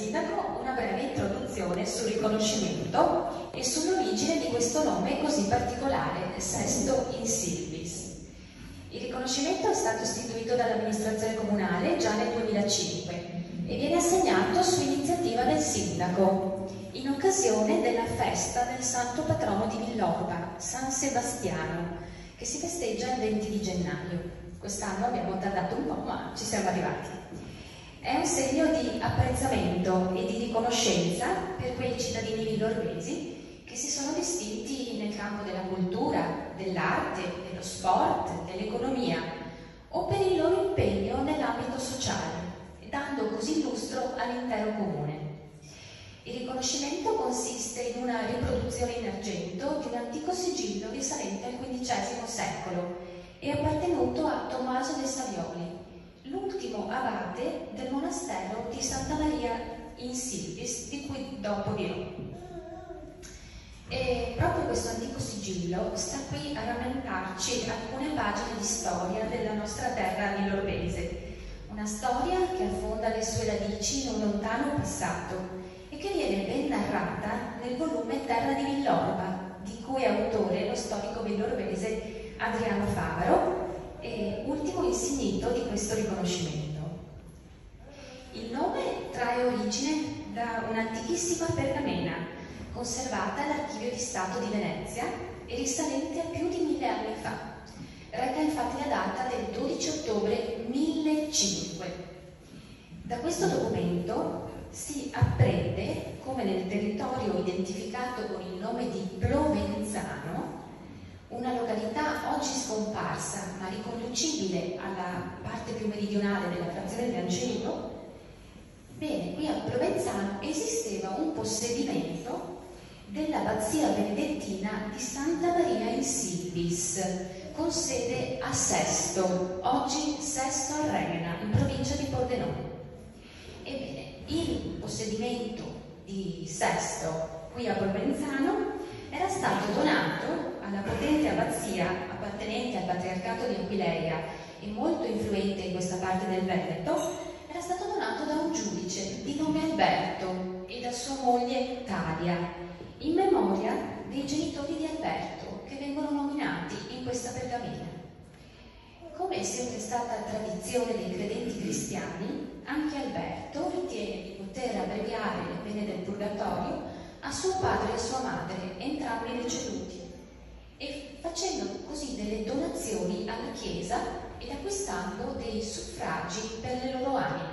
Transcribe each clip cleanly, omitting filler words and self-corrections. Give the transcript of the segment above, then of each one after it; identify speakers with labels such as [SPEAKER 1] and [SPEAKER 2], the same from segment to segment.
[SPEAKER 1] sindaco una breve introduzione sul riconoscimento e sull'origine di questo nome così particolare, Sesto in Silvis. Il riconoscimento è stato istituito dall'amministrazione comunale già nel 2005 e viene assegnato su iniziativa del sindaco in occasione della festa del santo patrono di Villorba, San Sebastiano, che si festeggia il 20 di gennaio. Quest'anno abbiamo tardato un po', ma ci siamo arrivati. È un segno di apprezzamento e di riconoscenza per quei cittadini villorbesi che si sono distinti nel campo della cultura, dell'arte, dello sport, dell'economia o per il loro impegno nell'ambito sociale, dando così lustro all'intero comune. Il riconoscimento consiste in una riproduzione in argento di un antico sigillo risalente al XV secolo e appartenuto a Tommaso de Savioli, l'ultimo abate del monastero di Santa Maria in Silvis, di cui dopo dirò. E proprio questo antico sigillo sta qui a rammentarci alcune pagine di storia della nostra terra villorbese, una storia che affonda le sue radici in un lontano passato e che viene ben narrata nel volume Terra di Villorba, di cui è autore lo storico villorbese Adriano Favaro, e ultimo insignito di questo riconoscimento. Il nome trae origine da un'antichissima pergamena conservata all'Archivio di Stato di Venezia e risalente a più di 1000 anni fa. Reca infatti la data del 12 ottobre 1500. Da questo documento si apprende come nel territorio identificato con il nome di Provenzano, una località oggi scomparsa ma riconducibile alla parte più meridionale della frazione di Lancenico, bene, qui a Provenzano esisteva un possedimento dell'abbazia benedettina di Santa Maria in Silvis, con sede a Sesto, oggi Sesto a Reina, in provincia di Pordenone. Ebbene, il possedimento di Sesto qui a Provenzano era stato donato alla potente abbazia appartenente al patriarcato di Aquileia e molto influente in questa parte del Veneto. Era stato donato da un giudice di nome Alberto e da sua moglie Talia, in memoria dei genitori di Alberto che vengono nominati in questa pergamena. Come è sempre stata tradizione dei credenti cristiani, anche Alberto ritiene di poter abbreviare le pene del purgatorio a suo padre e a sua madre, entrambi deceduti, e facendo così delle donazioni alla Chiesa ed acquistando dei suffragi per le loro anime.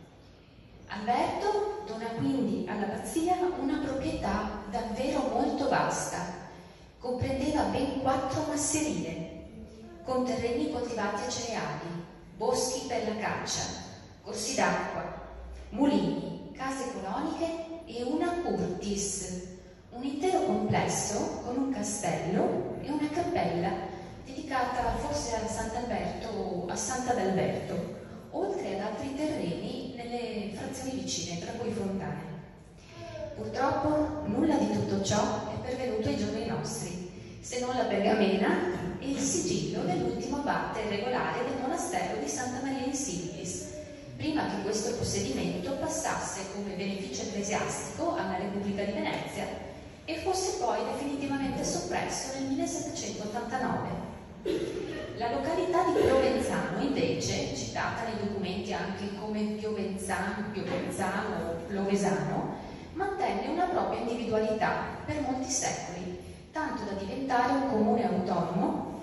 [SPEAKER 1] Alberto dona quindi all'abbazia una proprietà davvero molto vasta, comprendeva ben 4 masserie, con terreni coltivati a cereali, boschi per la caccia, corsi d'acqua, mulini, case coloniche e una curtis, un intero complesso con un castello e una cappella dedicata forse a Sant'Alberto o a Sant'Adalberto, oltre ad altri terreni nelle frazioni vicine, tra cui Fontane. Purtroppo nulla di tutto ciò è pervenuto ai giorni nostri, se non la pergamena e il sigillo dell'ultimo abate regolare del monastero di Santa Maria in Silvis, prima che questo possedimento passasse come beneficio ecclesiastico alla Repubblica di Venezia e fosse poi definitivamente soppresso nel 1789. La località di Provenzano, invece, citata nei documenti anche come Piovenzano o Plovesano, mantenne una propria individualità per molti secoli, tanto da diventare un comune autonomo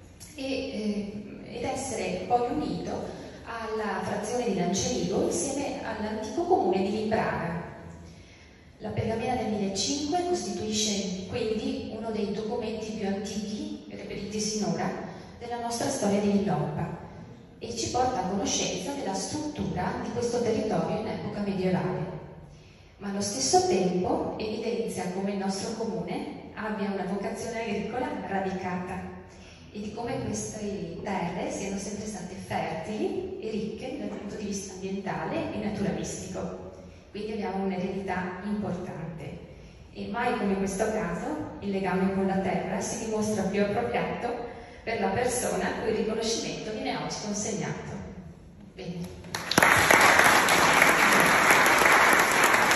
[SPEAKER 1] ed essere poi unito alla frazione di Lancenico insieme all'antico comune di Limbraga. La pergamena del 1500 costituisce quindi uno dei documenti più antichi reperiti sinora della nostra storia di Villorba e ci porta a conoscenza della struttura di questo territorio in epoca medievale. Ma allo stesso tempo evidenzia come il nostro comune abbia una vocazione agricola radicata e di come queste terre siano sempre state fertili e ricche dal punto di vista ambientale e naturalistico. Quindi abbiamo un'eredità importante e mai come in questo caso il legame con la terra si dimostra più appropriato per la persona a cui il riconoscimento viene oggi consegnato. Bene.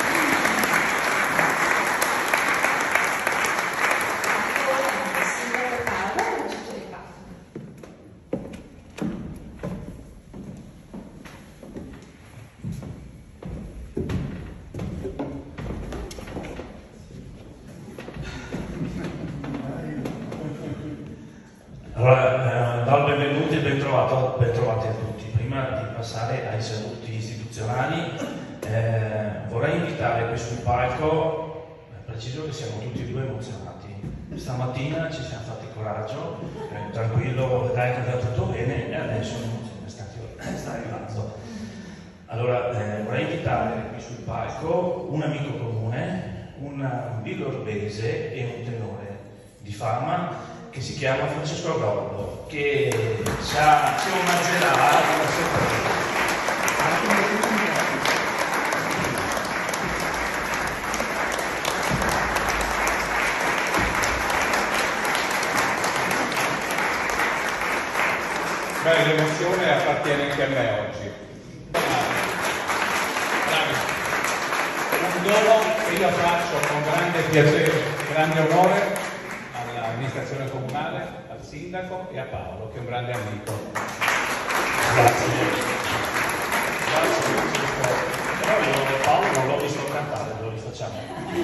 [SPEAKER 2] ben trovati a tutti. Prima di passare ai saluti istituzionali, vorrei invitare qui sul palco, preciso che siamo tutti e due emozionati. Stamattina ci siamo fatti coraggio, tranquillo, dai che va tutto bene, e adesso l'emozione sta arrivando. Allora, vorrei invitare qui sul palco un amico comune, un villorvese e un tenore di fama che si chiama Francesco Rollo, che ci omaggerà una sorpresa.
[SPEAKER 3] Beh, l'emozione appartiene anche a me oggi. Un dono che io faccio con grande piacere, grande onore all'amministrazione comunale, al sindaco e a Paolo, che è un grande amico.
[SPEAKER 2] Grazie. Grazie Francesco. Però io Paolo non l'ho visto cantare, lo rifacciamo.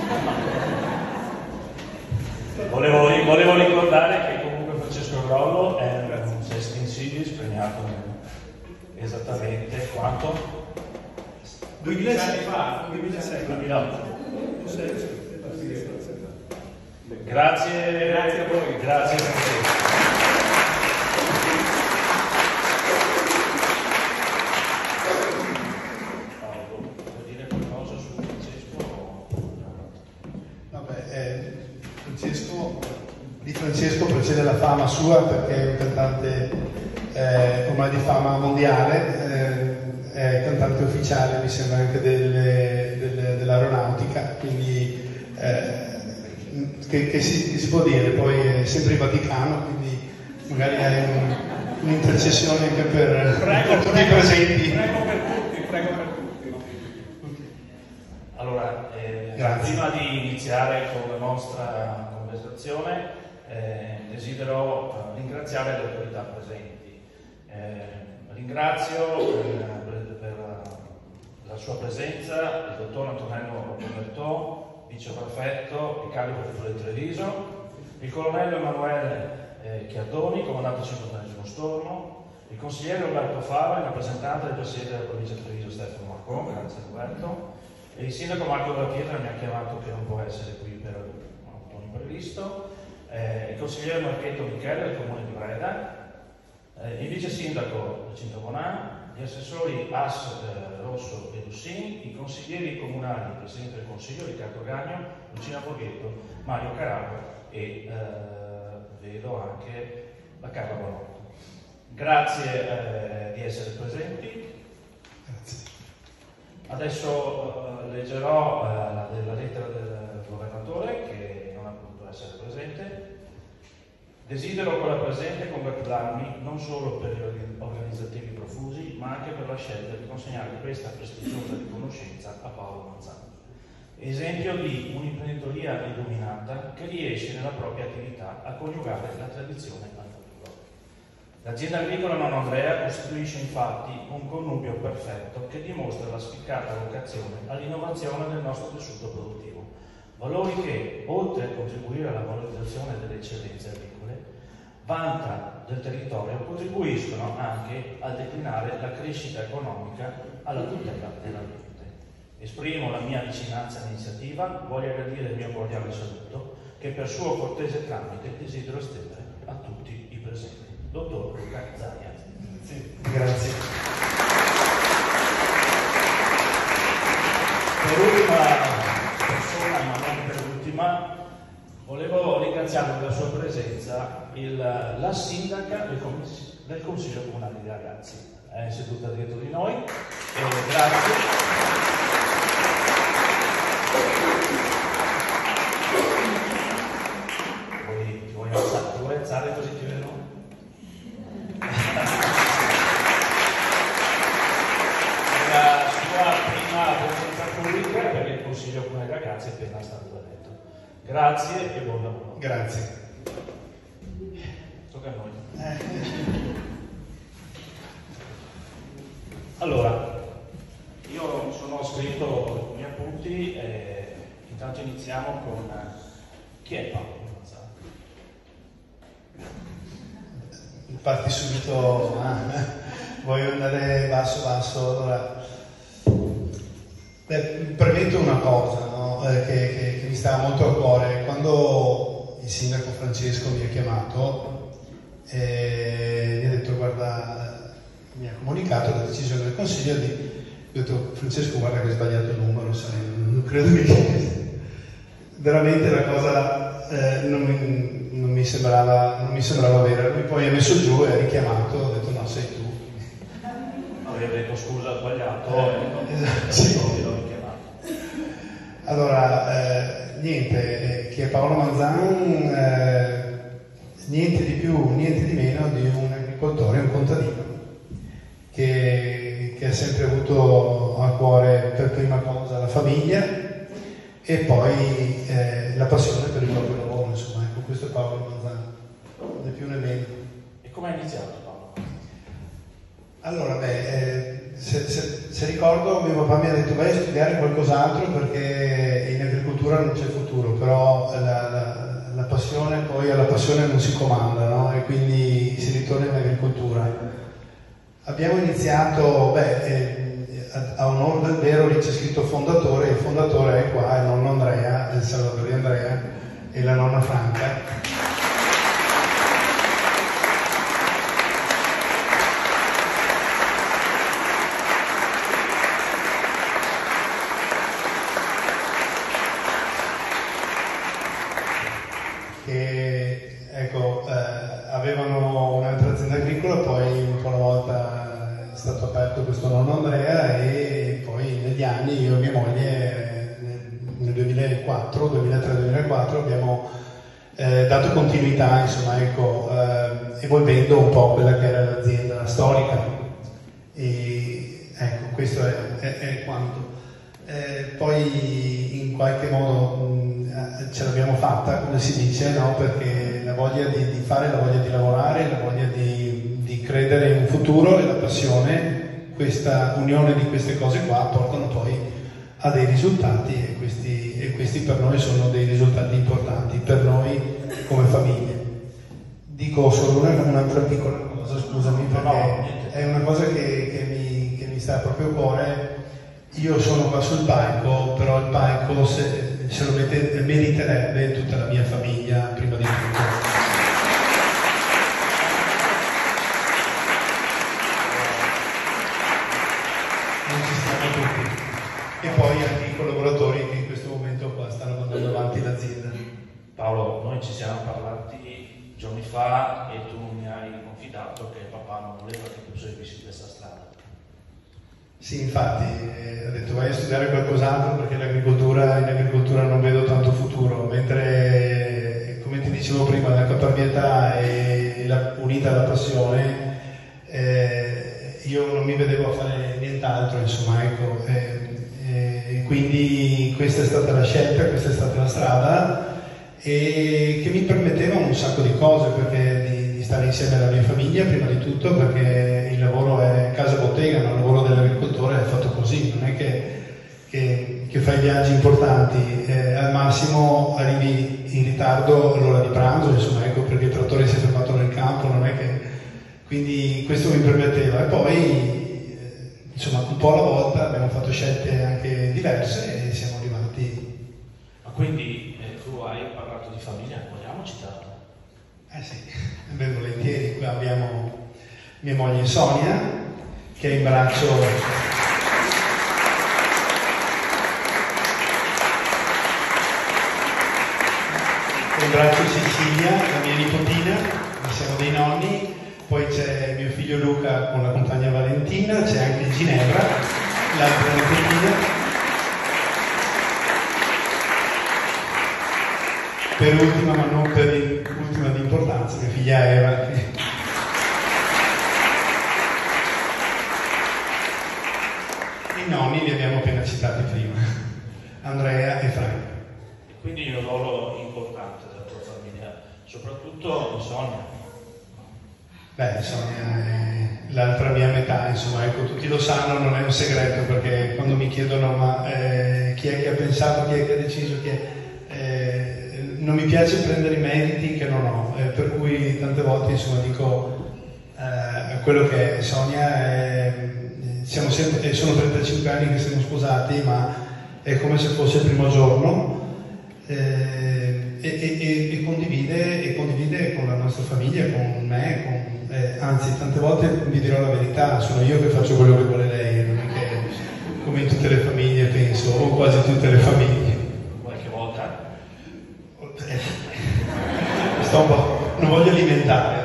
[SPEAKER 2] Volevo ricordare che comunque Francesco Rollo è un sestinsilis premiato esattamente quanto?
[SPEAKER 3] 15 anni fa,
[SPEAKER 2] 2006. 2008. Grazie a voi. Grazie Francesco. Paolo, vuoi dire qualcosa su Francesco?
[SPEAKER 4] Vabbè, di Francesco precede la fama sua perché è un cantante ormai di fama mondiale, è cantante ufficiale, mi sembra anche dell'aeronautica, quindi che si può dire, poi è sempre in Vaticano, quindi magari hai un'intercessione anche per tutti i presenti.
[SPEAKER 3] Prego per tutti.
[SPEAKER 2] Allora, prima di iniziare con la nostra conversazione, desidero ringraziare le autorità presenti. Ringrazio per la sua presenza il dottor Antonello Roberto, viceprefetto e capo prefetto di Treviso, il colonnello Emanuele Chiardoni, comandante 50° stormo, il consigliere Roberto Fava, il rappresentante del presidente della provincia di Treviso Stefano Marcon, grazie Roberto, e il sindaco Marco della Pietra mi ha chiamato che non può essere qui per un imprevisto, il consigliere Marchetto Michele del comune di Breda, il vice sindaco Cinto Bonan, gli assessori As, Rosso e Lussin, i consiglieri comunali, il presidente del consiglio Riccardo Gagno, Lucina Borghetto, Mario Carago e vedo anche la Carla Bonotto. Grazie di essere presenti.
[SPEAKER 4] Grazie.
[SPEAKER 2] Adesso leggerò la lettera del governatore che non ha potuto essere presente. Desidero con la presente congratularmi non solo per gli organizzativi profusi, ma anche per la scelta di consegnare questa prestigiosa riconoscenza a Paolo Manzano. Esempio di un'imprenditoria illuminata che riesce nella propria attività a coniugare la tradizione al futuro. L'azienda agricola Nonno Andrea costituisce infatti un connubio perfetto che dimostra la spiccata vocazione all'innovazione del nostro tessuto produttivo. Valori che, oltre a contribuire alla valorizzazione delle eccellenze agricole, vanta del territorio, contribuiscono anche a declinare la crescita economica alla tutela dell'ambiente. Esprimo la mia vicinanza all'iniziativa, voglio gradire il mio cordiale saluto, che per suo cortese tramite desidero estendere a tutti i presenti. Dottor Luca Zaia.
[SPEAKER 4] Grazie.
[SPEAKER 2] Per ultima persona, ma non per ultima, volevo ringraziare della sua presenza la sindaca del Consiglio Comunale di Ragazzi. È seduta dietro di noi. Grazie. Vuoi alzare così ti vedo? La sua prima presenza pubblica per il Consiglio Comunale di Ragazzi è appena stato eletto. Grazie e buon lavoro.
[SPEAKER 4] Grazie.
[SPEAKER 2] Tocca a noi. Allora, io mi sono scritto i miei appunti e intanto iniziamo con chi è Paolo Manzano?
[SPEAKER 4] parti subito, voglio andare basso. Allora, premetto una cosa, no? che mi sta molto a cuore. Quando il sindaco Francesco mi ha chiamato, mi ha detto, guarda, mi ha comunicato la decisione del Consiglio ho detto, Francesco, guarda che hai sbagliato il numero, sai, non credo che veramente la cosa non mi sembrava vera. Lui poi ha messo giù e ha richiamato, ho detto no, sei tu.
[SPEAKER 2] Avevo detto scusa, ho sbagliato,
[SPEAKER 4] esatto, sì.
[SPEAKER 2] L'ho richiamato.
[SPEAKER 4] Allora, niente, che Paolo Manzan, niente di più, niente di meno di un agricoltore, un contadino, che ha sempre avuto a cuore per prima cosa la famiglia e poi la passione per il proprio lavoro, insomma, ecco, questo è Paolo Manzan, né più né meno.
[SPEAKER 2] E come hai iniziato, Paolo?
[SPEAKER 4] Allora, se ricordo, mio papà mi ha detto vai a studiare qualcos'altro perché in agricoltura non c'è futuro, però la passione, poi alla passione non si comanda, no? E quindi si ritorna in agricoltura. Abbiamo iniziato, a onore del vero lì c'è scritto fondatore, il fondatore è qua, il nonno Andrea, il Salvatore Andrea e la nonna Franca. Che ecco, avevano un'altra azienda agricola, poi un po' alla volta è stato aperto questo nonno Andrea e poi negli anni io e mia moglie nel 2003-2004 abbiamo dato continuità, insomma, ecco, evolvendo un po' quella che era l'azienda storica e ecco, questo è quanto. Poi in qualche modo ce l'abbiamo fatta, come si dice, no? Perché la voglia di fare, la voglia di lavorare, la voglia di credere in un futuro e la passione, questa unione di queste cose qua portano poi a dei risultati e questi per noi sono dei risultati importanti, per noi come famiglie. Dico solo un'altra piccola cosa, scusami, perché è una cosa che mi sta proprio a cuore. Io sono qua sul palco, però il palco se lo meriterebbe tutta la mia famiglia prima di tutto. Non ci stiamo tutti. E poi anche i collaboratori che in questo momento qua stanno mandando avanti l'azienda.
[SPEAKER 2] Paolo, noi ci siamo parlati giorni fa e tu mi hai confidato che papà non voleva che tu seguissi questa strada.
[SPEAKER 4] Sì, infatti, ho detto vai a studiare qualcos'altro perché in agricoltura non vedo tanto futuro, mentre, come ti dicevo prima, la caparbietà e unita alla passione, io non mi vedevo a fare nient'altro, insomma, ecco, quindi questa è stata la scelta, questa è stata la strada e che mi permetteva un sacco di cose, perché di stare insieme alla mia famiglia prima di tutto, perché il lavoro è casa bottega, ma il lavoro dell'agricoltore è fatto così, non è che fai viaggi importanti, al massimo arrivi in ritardo all'ora di pranzo, insomma, ecco, perché il trattore si è fermato nel campo, non è che... Quindi questo mi permetteva e poi, insomma, un po' alla volta abbiamo fatto scelte anche diverse e siamo arrivati.
[SPEAKER 2] Ma quindi tu hai parlato di famiglia, vogliamo citarla?
[SPEAKER 4] Sì, ben volentieri. Qui abbiamo mia moglie Sonia, che è in braccio Cecilia, la mia nipotina, siamo dei nonni, poi c'è mio figlio Luca con la compagna Valentina, c'è anche Ginevra, l'altra nipotina. Per ultima, ma non per ultima di importanza, mia figlia Eva. I nonni li abbiamo appena citati prima, Andrea e Frank.
[SPEAKER 2] Quindi un ruolo importante della tua famiglia, soprattutto in Sonia.
[SPEAKER 4] Sonia è l'altra mia metà, insomma, ecco, tutti lo sanno, non è un segreto, perché quando mi chiedono ma chi è che ha pensato, chi è che ha deciso, non mi piace prendere i meriti che non ho, per cui tante volte, insomma, dico quello che è Sonia. Sono 35 anni che siamo sposati, ma è come se fosse il primo giorno, e condivide con la nostra famiglia, con me, anzi tante volte vi dirò la verità, sono io che faccio quello che vuole lei, non è che come in tutte le famiglie penso, o quasi tutte le famiglie.
[SPEAKER 2] Qualche volta?
[SPEAKER 4] Sto un po', non voglio alimentare.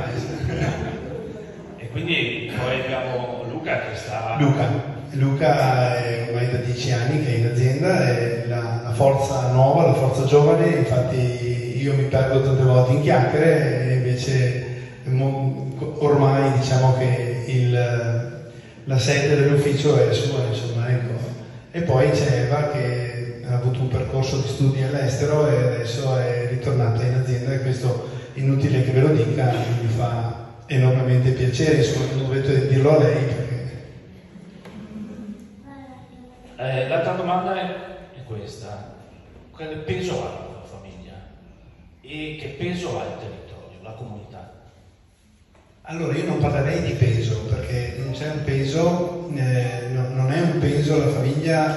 [SPEAKER 2] E quindi poi abbiamo Luca che sta...
[SPEAKER 4] Luca è ormai da 10 anni che è in azienda, è la forza nuova, la forza giovane, infatti io mi perdo tante volte in chiacchiere e invece ormai diciamo che la sede dell'ufficio è sua, insomma, ecco. E poi c'è Eva che ha avuto un percorso di studi all'estero e adesso è ritornata in azienda, e questo inutile che ve lo dica, mi fa enormemente piacere, insomma, non dovete dirlo a lei perché...
[SPEAKER 2] L'altra domanda è questa: quale peso ha la famiglia e che peso ha il territorio, la comunità?
[SPEAKER 4] Allora io non parlerei di peso perché non c'è un peso, non è un peso la famiglia.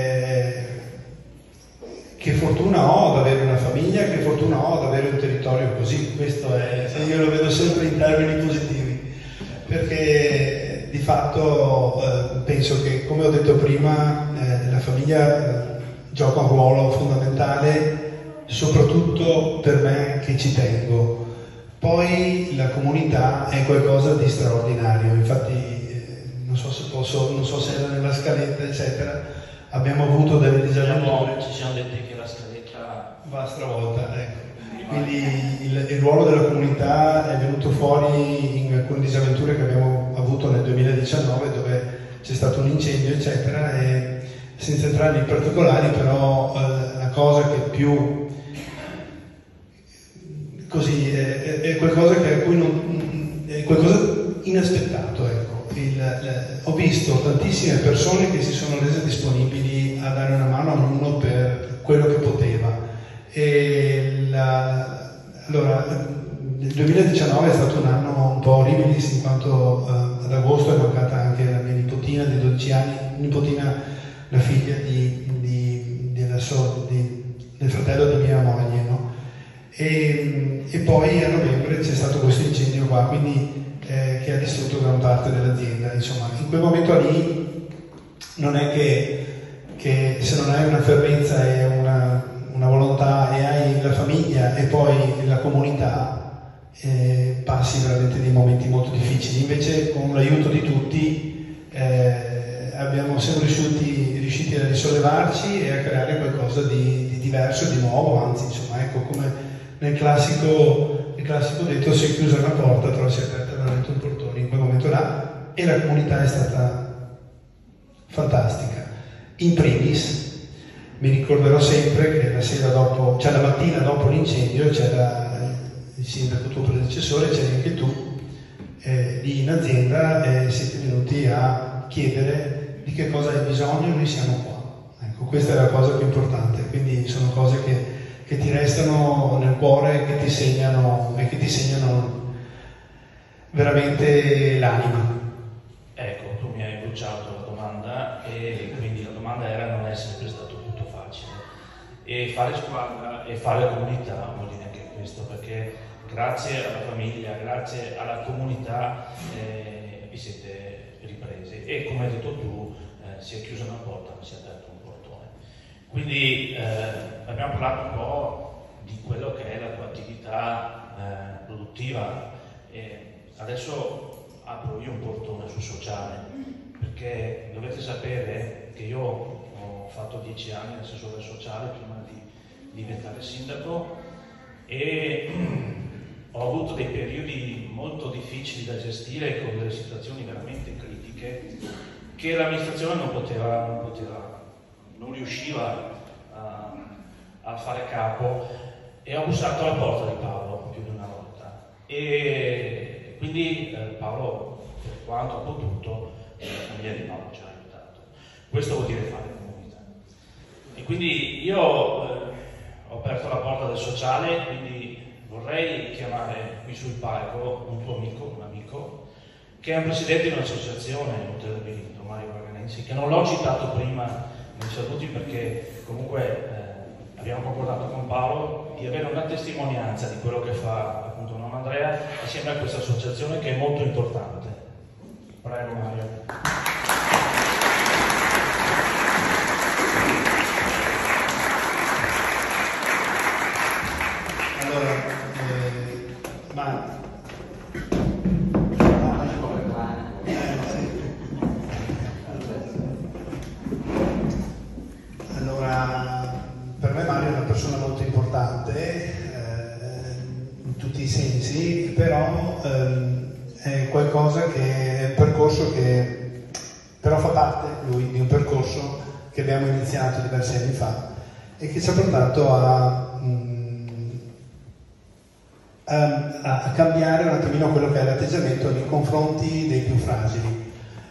[SPEAKER 4] Che fortuna ho ad avere una famiglia, che fortuna ho ad avere un territorio così, questo è, io lo vedo sempre in termini positivi, perché di fatto penso che, come ho detto prima, la famiglia gioca un ruolo fondamentale, soprattutto per me che ci tengo. Poi la comunità è qualcosa di straordinario, infatti non so se era nella scaletta eccetera, abbiamo avuto delle disavventure.
[SPEAKER 2] Ci siamo detti che la scaletta
[SPEAKER 4] va stravolta, ecco. Quindi il ruolo della comunità è venuto fuori in alcune disavventure che abbiamo avuto nel 2019, dove c'è stato un incendio eccetera, e senza entrare in particolari, però la cosa che più così è qualcosa che a cui è qualcosa inaspettato, ecco. Ho visto tantissime persone che si sono rese disponibili a dare una mano a ognuno per quello che poteva. Allora, il 2019 è stato un anno un po' orribilis, in quanto ad agosto è mancata anche la mia nipotina di 12 anni, la figlia del fratello di mia moglie, no? E poi a novembre c'è stato questo incendio qua, quindi che ha distrutto gran parte dell'azienda. Insomma, in quel momento lì non è che se non hai una fervenza e una volontà e hai la famiglia e poi la comunità, passi veramente dei momenti molto difficili. Invece con l'aiuto di tutti siamo riusciti a risollevarci e a creare qualcosa di diverso, di nuovo, anzi, insomma, ecco, come nel classico detto, si è chiusa una porta però si è aperta veramente un portone in quel momento là, e la comunità è stata fantastica. In primis mi ricorderò sempre che la sera dopo, cioè la mattina dopo l'incendio, c'era il sindaco, tuo predecessore, c'eri anche tu, lì in azienda, siete venuti a chiedere di che cosa hai bisogno e noi siamo qua. Ecco, questa è la cosa più importante, quindi sono cose che ti restano nel cuore, che ti segnano veramente l'anima.
[SPEAKER 2] Ecco, tu mi hai bruciato la domanda, e quindi la domanda era: non è sempre stato tutto facile, e fare squadra e fare comunità vuol dire anche questo, perché grazie alla famiglia, grazie alla comunità vi siete ripresi, e come hai detto tu, si è chiusa una porta ma si è aperto un portone. Quindi abbiamo parlato un po' di quello che è la tua attività produttiva, e adesso apro io un portone sul sociale, perché dovete sapere che io ho fatto 10 anni assessore sociale prima di diventare sindaco, e ho avuto dei periodi molto difficili da gestire, con delle situazioni veramente critiche che l'amministrazione non riusciva a fare capo, e ho bussato alla porta di Paolo più di una volta, e quindi Paolo, per quanto ha potuto, la famiglia di Paolo ci ha aiutato. Questo vuol dire fare comunità, e quindi io ho aperto la porta del sociale, quindi vorrei chiamare qui sul palco un tuo amico, un amico che è un presidente di un'associazione, Hotel del Benito, Mario Paganensi, che non l'ho citato prima nei saluti perché comunque abbiamo concordato con Paolo di avere una testimonianza di quello che fa appunto nonno Andrea assieme a questa associazione che è molto importante. Prego Mario.
[SPEAKER 4] Allora, per me Mario è una persona molto importante in tutti i sensi, però è qualcosa che è un percorso che però fa parte lui di un percorso che abbiamo iniziato diversi anni fa e che ci ha portato a cambiare un attimino quello che è l'atteggiamento nei confronti dei più fragili.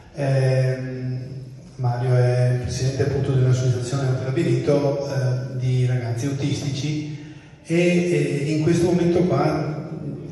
[SPEAKER 4] Mario è il presidente appunto di un'associazione Hotel Benito di ragazzi autistici e in questo momento qua,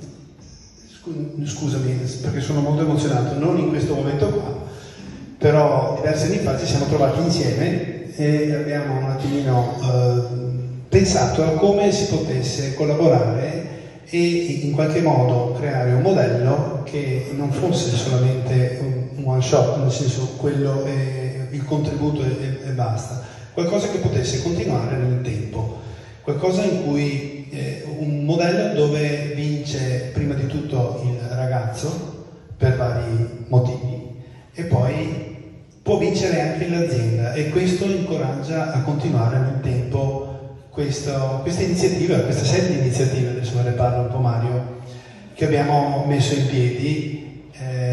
[SPEAKER 4] scusami perché sono molto emozionato, non in questo momento qua, però diversi anni fa ci siamo trovati insieme e abbiamo un attimino pensato a come si potesse collaborare e in qualche modo creare un modello che non fosse solamente un one shot, nel senso quello è il contributo e basta, qualcosa che potesse continuare nel tempo, qualcosa in cui un modello dove vince prima di tutto il ragazzo per vari motivi e poi può vincere anche l'azienda e questo incoraggia a continuare nel tempo questa iniziativa, questa serie di iniziative, adesso ve ne parlo un po' Mario, che abbiamo messo in piedi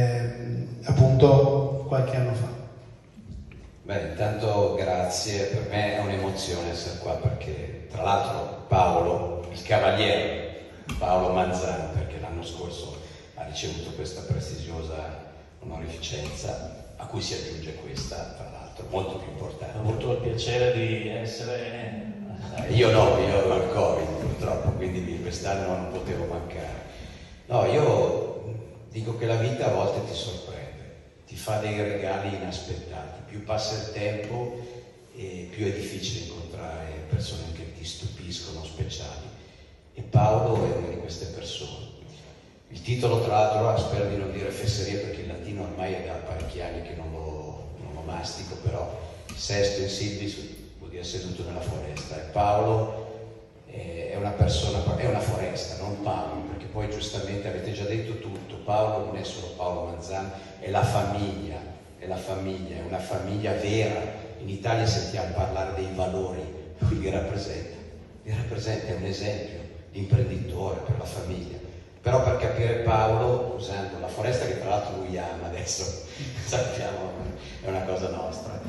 [SPEAKER 4] appunto qualche anno fa.
[SPEAKER 5] Beh, intanto grazie, per me è un'emozione essere qua perché tra l'altro Paolo, il cavaliere Paolo Manzan, perché l'anno scorso ha ricevuto questa prestigiosa onorificenza a cui si aggiunge questa, tra l'altro, molto più importante.
[SPEAKER 2] Ho avuto il piacere di essere...
[SPEAKER 5] Io no, io avevo il Covid purtroppo, quindi quest'anno non potevo mancare. No, io dico che la vita a volte ti sorprende, ti fa dei regali inaspettati, più passa il tempo e più è difficile incontrare persone che ti stupiscono, speciali. E Paolo è una di queste persone. Il titolo tra l'altro, spero di non dire fesserie perché il latino ormai è da parecchi anni che non lo mastico, però Sesto in Silvis vuol dire seduto nella foresta e Paolo è una persona, è una foresta, non Paolo, perché poi giustamente avete già detto tutto, Paolo non è solo Paolo Manzan, è la famiglia, è una famiglia vera. In Italia sentiamo parlare dei valori, lui li rappresenta, è un esempio di imprenditore per la famiglia. Però per capire Paolo, usando la foresta che tra l'altro lui ama adesso, sappiamo, è una cosa nostra.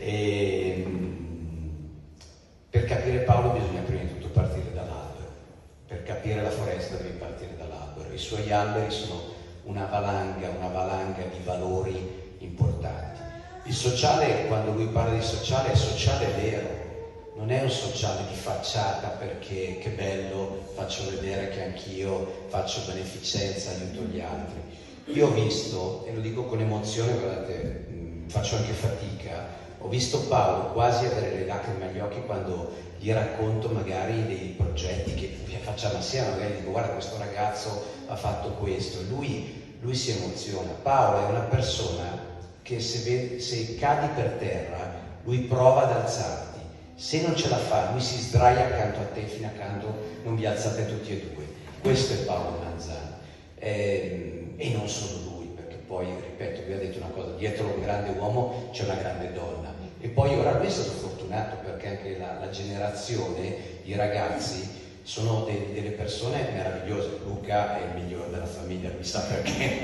[SPEAKER 5] Per capire Paolo bisogna prima di tutto partire dall'albero, per capire la foresta devi partire dall'albero. I suoi alberi sono una valanga di valori importanti. Il sociale, quando lui parla di sociale, è sociale vero, non è un sociale di facciata perché che bello, faccio vedere che anch'io faccio beneficenza, aiuto gli altri. Io ho visto, e lo dico con emozione, guardate, faccio anche fatica, ho visto Paolo quasi avere le lacrime agli occhi quando gli racconto magari dei progetti che facciamo assieme, magari dico guarda questo ragazzo ha fatto questo, lui si emoziona. Paolo è una persona che se cadi per terra lui prova ad alzarti, se non ce la fa lui si sdraia accanto a te fino a quando non vi alzate tutti e due. Questo è Paolo Manzan e non solo lui, perché poi ripeto, vi ho detto una cosa, dietro un grande uomo c'è una grande donna e poi ora lui è stato fortunato perché anche la generazione di ragazzi sono delle persone meravigliose. Luca è il migliore della famiglia, mi sa perché.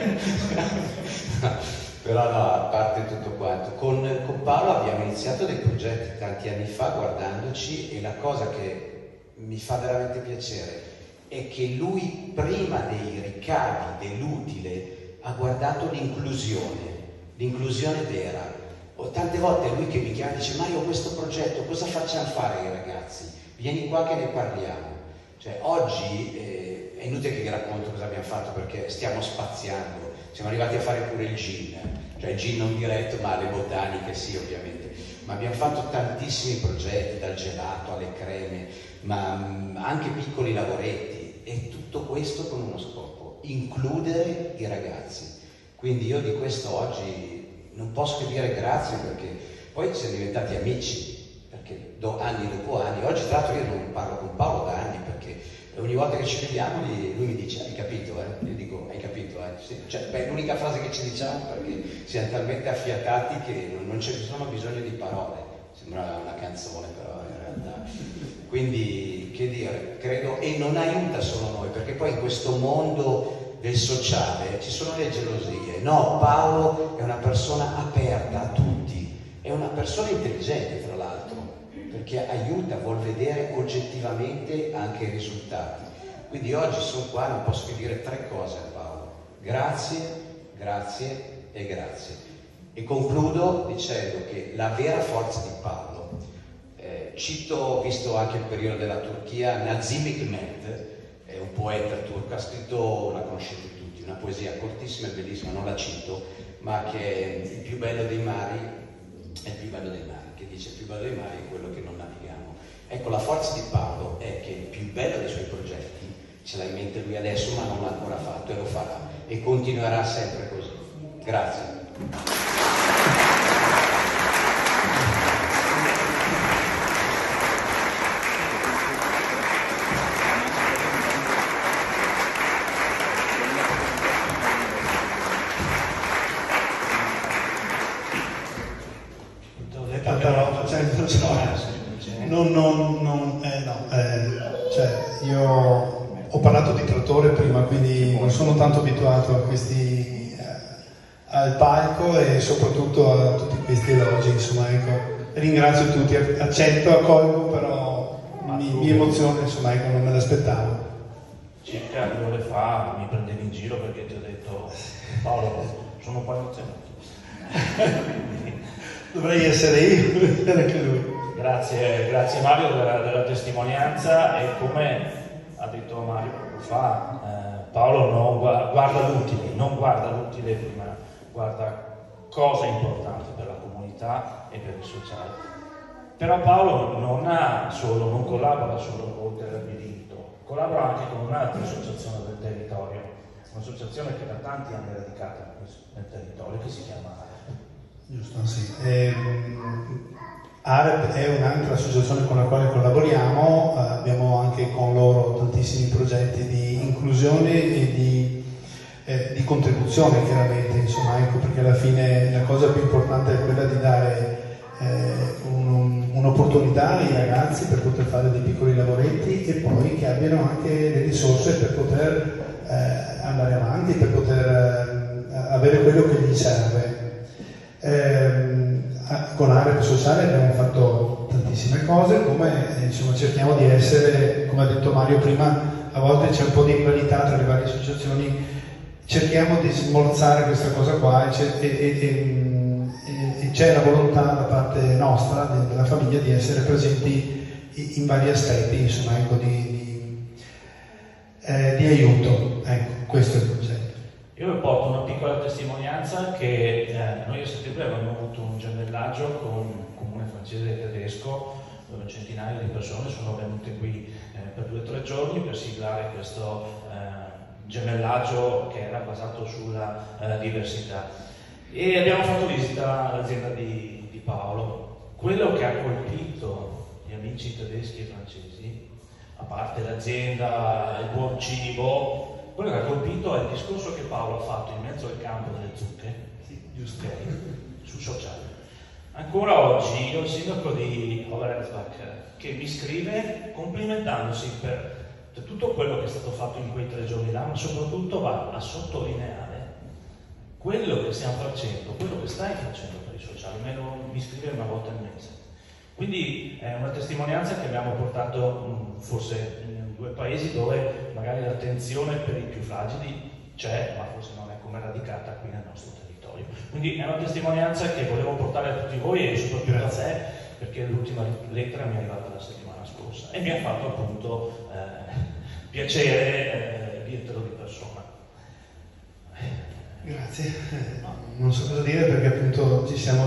[SPEAKER 5] Però no, a parte tutto quanto, con Paolo abbiamo iniziato dei progetti tanti anni fa guardandoci e la cosa che mi fa veramente piacere è che lui prima dei ricavi, dell'utile, ha guardato l'inclusione vera. Tante volte è lui che mi chiama e dice Mario, questo progetto, cosa facciamo fare ai ragazzi? Vieni qua che ne parliamo. Cioè oggi è inutile che vi racconto cosa abbiamo fatto perché stiamo spaziando. siamo arrivati a fare pure il gin, cioè il gin non diretto, ma le botaniche sì, ovviamente. Ma abbiamo fatto tantissimi progetti, dal gelato alle creme, ma anche piccoli lavoretti, e tutto questo con uno scopo: includere i ragazzi. Quindi io di questo oggi non posso che dire grazie, perché poi siamo diventati amici, perché anni dopo anni, oggi tra l'altro io non parlo con Paolo da anni, perché ogni volta che ci vediamo lui mi dice hai capito? Io dico hai capito? Sì. Cioè, è l'unica frase che ci diciamo, perché siamo talmente affiatati che non c'è bisogno di parole. Sembra una canzone, però in realtà. Quindi, che dire, credo, e non aiuta solo noi, perché poi in questo mondo del sociale ci sono le gelosie. No, Paolo è una persona aperta a tutti, è una persona intelligente tra l'altro, perché aiuta, vuol vedere oggettivamente anche i risultati. Quindi oggi sono qua, non posso che dire 3 cose a Paolo: grazie, grazie e grazie. E concludo dicendo che la vera forza di Paolo, cito, visto anche il periodo della Turchia, Nazım Hikmet, è un poeta turco, ha scritto, la conoscete tutti, una poesia cortissima e bellissima, non la cito, ma che è il più bello dei mari, che dice il più bello dei mari è quello che non navighiamo. Ecco, la forza di Paolo è che il più bello dei suoi progetti ce l'ha in mente lui adesso, ma non l'ha ancora fatto, e lo farà, e continuerà sempre così. Grazie.
[SPEAKER 4] Io ho parlato di trattore prima, quindi non sono tanto abituato a questi, al palco e soprattutto a tutti questi elogi, insomma, ecco. Ringrazio tutti, accetto, accolgo, però mi emoziona, insomma, ecco, non me l'aspettavo.
[SPEAKER 2] Circa 2 ore fa mi prendevi in giro perché ti ho detto Paolo, sono un po' emozionato.
[SPEAKER 4] Dovrei essere io, anche lui.
[SPEAKER 2] Grazie Mario della testimonianza, e come ha detto Mario poco fa, Paolo non guarda l'utile prima, guarda cosa è importante per la comunità e per il sociale. Però Paolo non collabora solo con il Labirinto, collabora anche con un'altra associazione del territorio, un'associazione che da tanti anni è radicata nel territorio, che si chiama AREP.
[SPEAKER 4] Giusto, sì. AREP è un'altra associazione con la quale collaboriamo, abbiamo anche con loro tantissimi progetti di inclusione e di contribuzione, chiaramente, insomma, ecco, perché alla fine la cosa più importante è quella di dare un'opportunità ai ragazzi per poter fare dei piccoli lavoretti, e poi che abbiano anche le risorse per poter andare avanti, per poter avere quello che gli serve. Con AREP Sociale abbiamo fatto tantissime cose, come insomma cerchiamo di essere, come ha detto Mario prima, a volte c'è un po' di rivalità tra le varie associazioni, cerchiamo di smorzare questa cosa qua, e c'è la volontà da parte nostra, della famiglia, di essere presenti in vari aspetti, insomma, ecco, di aiuto. Ecco, questo è il concetto.
[SPEAKER 2] Io vi porto una piccola testimonianza che noi a settembre abbiamo avuto un gemellaggio con il comune francese e tedesco, dove un centinaio di persone sono venute qui per 2 o 3 giorni per siglare questo gemellaggio che era basato sulla diversità. E abbiamo fatto visita all'azienda di Paolo. Quello che ha colpito gli amici tedeschi e francesi, a parte l'azienda, il buon cibo, quello che ha colpito è il discorso che Paolo ha fatto in mezzo al campo delle zucche, giusto, sul sociale. Ancora oggi io ho il sindaco di Oberensbach che mi scrive complimentandosi per tutto quello che è stato fatto in quei 3 giorni là, ma soprattutto va a sottolineare quello che stiamo facendo, quello che stai facendo per i sociali, almeno mi scrive una volta al mese. Quindi è una testimonianza che abbiamo portato forse in 2 paesi dove magari l'attenzione per i più fragili c'è, ma forse non è come radicata qui nel nostro territorio. Quindi è una testimonianza che volevo portare a tutti voi e soprattutto a te, perché l'ultima lettera mi è arrivata la settimana scorsa e mi ha fatto appunto piacere dirtelo di persona.
[SPEAKER 4] Grazie, non so cosa dire perché appunto ci siamo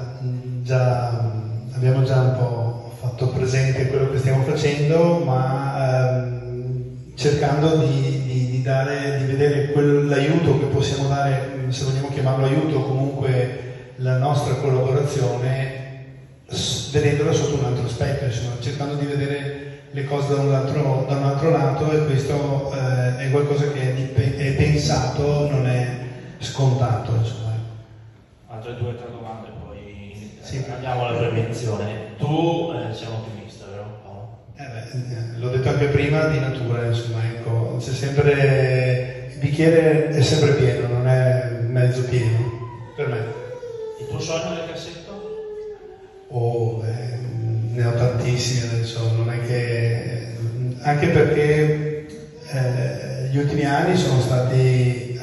[SPEAKER 4] abbiamo già un po' fatto presente quello che stiamo facendo, ma cercando di vedere l'aiuto che possiamo dare, se vogliamo chiamarlo aiuto, comunque la nostra collaborazione, vedendola sotto un altro aspetto, insomma, cercando di vedere le cose da un altro lato, e questo è qualcosa che è pensato, non è scontato, insomma.
[SPEAKER 2] Altre 2 o 3 domande, poi
[SPEAKER 4] sì.
[SPEAKER 2] Andiamo alla prevenzione. Tu sei un ottimista, vero Paolo?
[SPEAKER 4] L'ho detto anche prima, di natura, insomma, ecco, c'è sempre, il bicchiere è sempre pieno, non è mezzo pieno, per me.
[SPEAKER 2] Il tuo sogno nel cassetto?
[SPEAKER 4] Ne ho tantissimi adesso, non è che... anche perché gli ultimi anni sono stati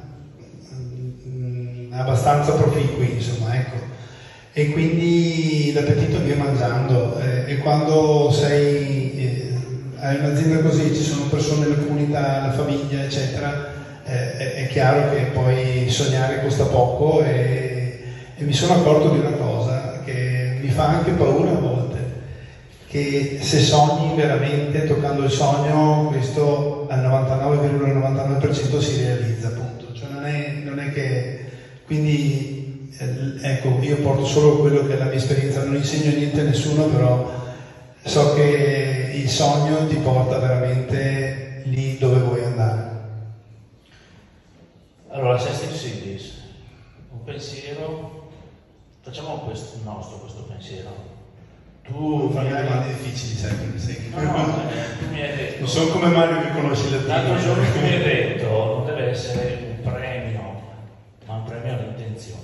[SPEAKER 4] abbastanza proficui, insomma, ecco. E quindi l'appetito viene mangiando, e quando hai un'azienda così, ci sono persone nella comunità, la famiglia, eccetera, è chiaro che poi sognare costa poco, e mi sono accorto di una cosa che mi fa anche paura a volte, che se sogni veramente, toccando il sogno, questo al 99,99% si realizza, appunto. Cioè non è che... Quindi, ecco, io porto solo quello che è la mia esperienza, non insegno niente a nessuno, però so che il sogno ti porta veramente lì dove vuoi andare.
[SPEAKER 2] Allora, Sesting Cities, un pensiero, facciamo questo pensiero. Tu
[SPEAKER 4] fai domande difficili, sai.
[SPEAKER 2] Tu mi hai detto.
[SPEAKER 4] Non sono come Mario che conosci le
[SPEAKER 2] L'altro giorno tu mi hai detto non deve essere un premio, ma un premio alle intenzioni.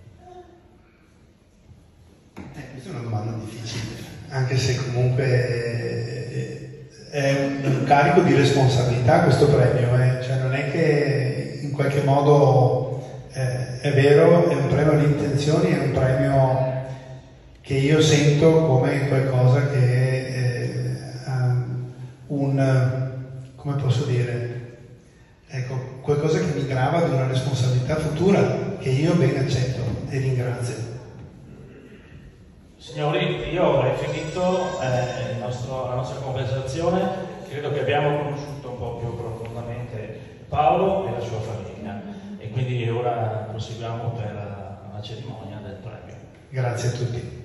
[SPEAKER 4] Questa è una domanda difficile, anche se comunque è un carico di responsabilità questo premio, cioè non è che in qualche modo è vero, è un premio alle intenzioni, è un premio che io sento come qualcosa che ha come posso dire, ecco, qualcosa che mi grava di una responsabilità futura che io ben accetto e ringrazio.
[SPEAKER 2] Signori, io avrei finito la nostra conversazione. Credo che abbiamo conosciuto un po' più profondamente Paolo e la sua famiglia, e quindi ora proseguiamo per la cerimonia del premio.
[SPEAKER 4] Grazie a tutti.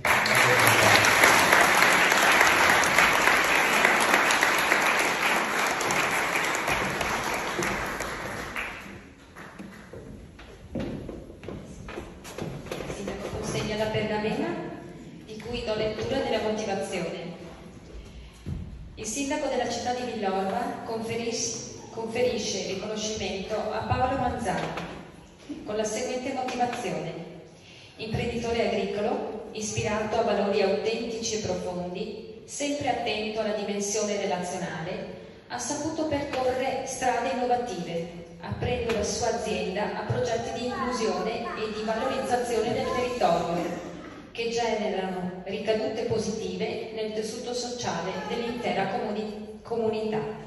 [SPEAKER 1] Sindaco consegna la pergamena, di cui do lettura della motivazione. Il sindaco della città di Villorba conferisce riconoscimento a Paolo Manzano con la seguente motivazione. Imprenditore agricolo, ispirato a valori autentici e profondi, sempre attento alla dimensione relazionale, ha saputo percorrere strade innovative, aprendo la sua azienda a progetti di inclusione e di valorizzazione del territorio, che generano ricadute positive nel tessuto sociale dell'intera comunità.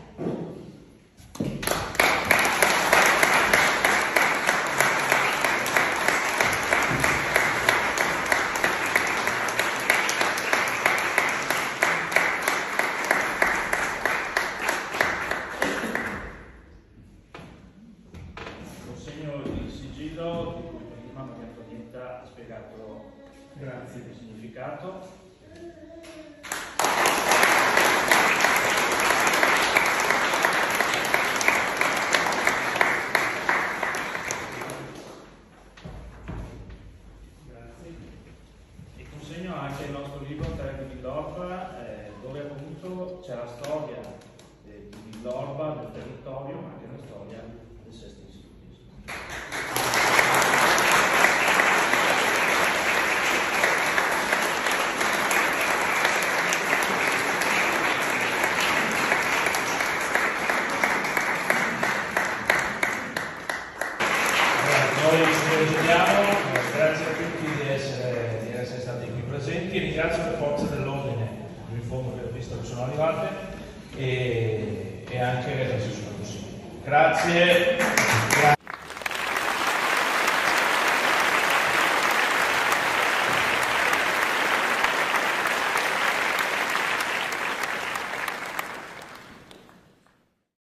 [SPEAKER 2] Consegno il sigillo di cui prima Maria Antonietta ha spiegato il significato. E consegno anche il nostro libro Terra di Villorba, dove appunto c'è la storia di Villorba, del territorio, ma anche la storia del Sesting Cities. Noi ci rivediamo, grazie a tutti di essere stati qui presenti, ringrazio le forze dell'ordine, vi informo che ho visto che sono arrivate, e anche le persone. Grazie.